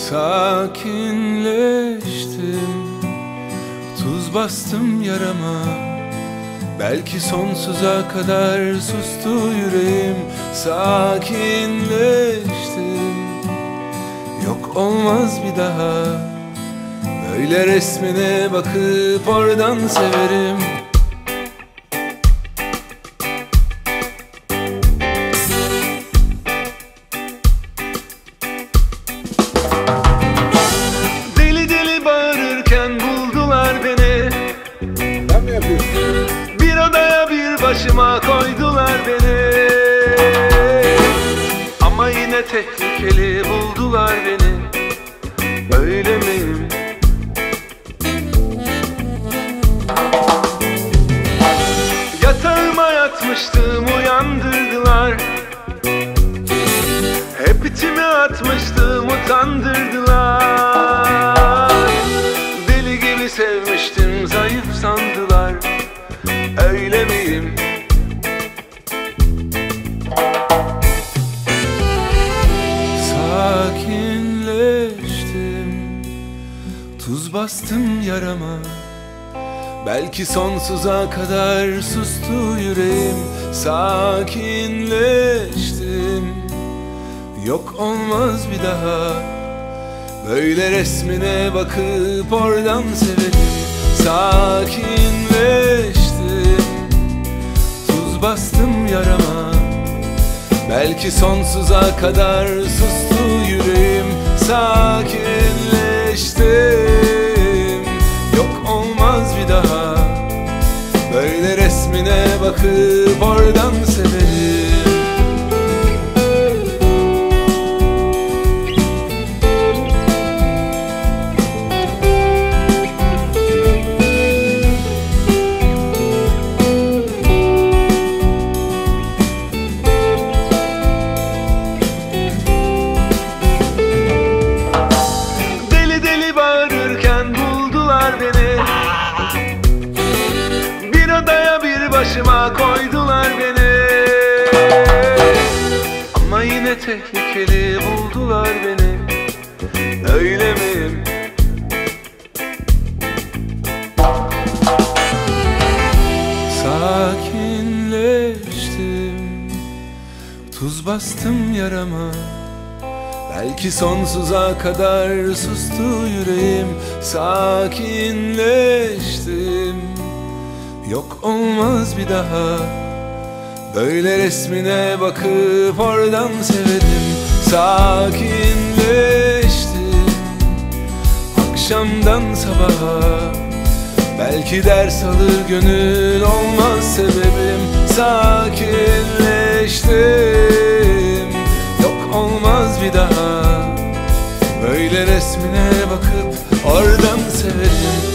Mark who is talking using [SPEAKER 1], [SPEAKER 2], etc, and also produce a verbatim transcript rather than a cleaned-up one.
[SPEAKER 1] Sakinleştim, tuz bastım yarama. Belki sonsuza kadar sustu yüreğim. Sakinleştim, yok olmaz bir daha. Böyle resmine bakıp oradan severim. Deli deli bağırırken buldular beni.
[SPEAKER 2] Sen mi yapıyorsun?
[SPEAKER 1] Bir odaya bir başıma koydular beni. Ama yine tehlikeli buldular beni. Öyle miyim? Yatağıma yatmıştım, uyandırdılar. Hep içime atmıştım, utandırdılar. Deli gibi sevmiştim, zayıf sandılar. Öyle miyim? Sakinleştim, tuz bastım yarama. Belki sonsuza kadar sustu yüreğim. Sakinleştim, yok olmaz bir daha. Böyle resmine bakıp oradan severim. Sakinleştim, tuz bastım yarama. Belki sonsuza kadar sustu yüreğim. Sakinleştim, yok olmaz bir daha. Böyle resmine bakıp oradan severim. Deli deli bağırırken buldular beni. Bir odaya bir başıma koydular beni. Ama yine tehlikeli buldular beni. Öyle miyim? Sakinleştim, tuz bastım yarama. Belki sonsuza kadar sustu yüreğim. Sakinleştim, yok olmaz bir daha. Böyle resmine bakıp oradan severim. Sakinleştim, akşamdan sabaha. Belki ders alır gönül, olmaz sebebim. Sakinleştim, yok olmaz bir daha. Böyle resmine bakıp oradan severim.